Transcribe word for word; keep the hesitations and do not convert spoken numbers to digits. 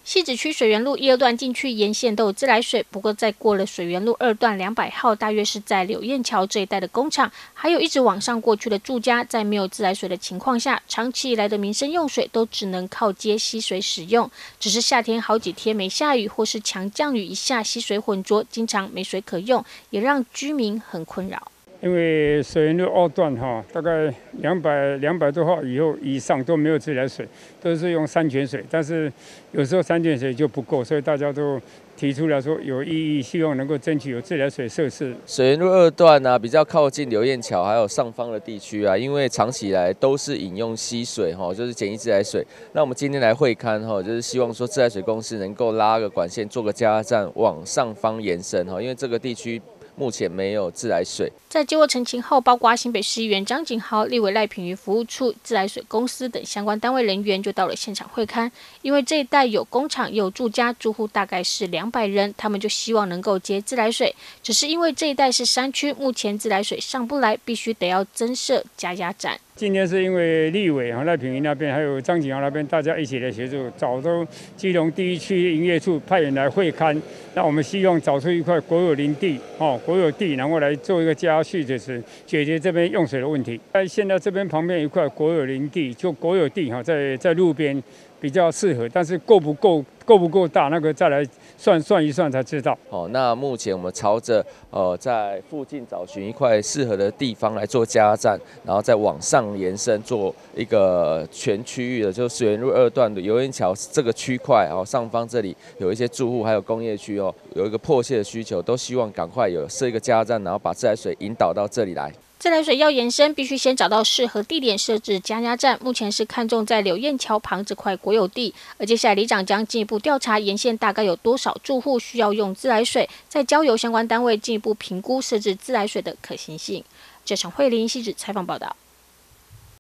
汐止区水源路一二段进去沿线都有自来水，不过在过了水源路二段两百号，大约是在柳燕桥这一带的工厂，还有一直往上过去的住家，在没有自来水的情况下，长期以来的民生用水都只能靠接溪水使用。只是夏天好几天没下雨，或是强降雨一下，溪水浑浊，经常没水可用，也让居民很困扰。 因为水源路二段哈，大概两百两百多号以后以上都没有自来水，都是用山泉水。但是有时候山泉水就不够，所以大家都提出来说有意义，希望能够争取有自来水设施。 水源路二段啊，比较靠近柳燕桥还有上方的地区啊，因为长期以来都是饮用溪水哈，就是简易自来水。那我们今天来会勘哈，就是希望说自来水公司能够拉个管线，做个加压站往上方延伸哈，因为这个地区目前没有自来水。 在接获陈情后，包括新北市议员张景豪、立委赖品妤服务处、自来水公司等相关单位人员就到了现场会勘。因为这一带有工厂、有住家，住户大概是两百人，他们就希望能够接自来水。只是因为这一带是山区，目前自来水上不来，必须得要增设加压站。 今天是因为立委和赖品妤那边，还有张景豪那边，大家一起来协助，找到基隆第一区营业处派员来会勘。那我们希望找出一块国有林地，哦，国有地，然后来做一个加压蓄水池，解决这边用水的问题。在现在这边旁边有一块国有林地，就国有地哈，在在路边比较适合，但是够不够够不够大，那个再来算算一算才知道。 哦，那目前我们朝着呃在附近找寻一块适合的地方来做加压站，然后再往上延伸做一个全区域的，就是水源路二段的柳燕桥这个区块哦，上方这里有一些住户还有工业区哦，有一个迫切的需求，都希望赶快有设一个加压站，然后把自来水引导到这里来。 自来水要延伸，必须先找到适合地点设置加压站。目前是看中在柳燕桥旁这块国有地，而接下来里长将进一步调查沿线大概有多少住户需要用自来水，再交由相关单位进一步评估设置自来水的可行性。这场慧玲汐止采访报道。